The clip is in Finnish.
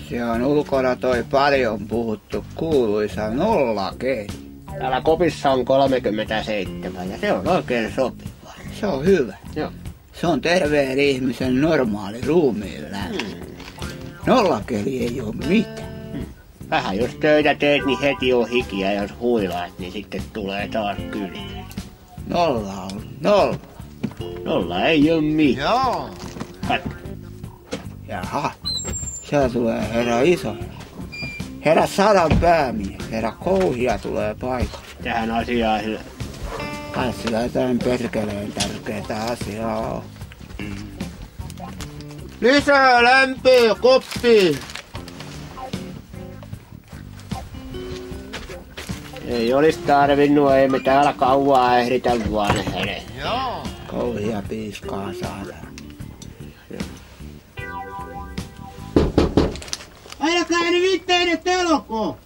Se on ulkona toi paljon puhuttu kuuluisa nollakeli. Täällä kopissa on 37 ja se on oikein sopiva. Se on hyvä. Joo. Se on terveen ihmisen normaali ruumiin lämpö. Nollakeli ei ole mitään. Vähän jos töitä teet, niin heti on hikiä, jos huilaat, niin sitten tulee taas kylmä. Nolla on nolla. Nolla ei ole mitään. Joo. Katso. Jaha, siellä tulee herra iso. Herra sadan päämies, herra Kouhia tulee paikalle. Tähän asiaan Kai sillä jotain perkeleen tärkeää asiaa on. lisää lämpöä koppiin. Ei olisi tarvinnut, ei me täällä kauaa ehditä vanhenee. Joo. Kouhia piiskaa saada. Älkää nyt itteenne telkoon!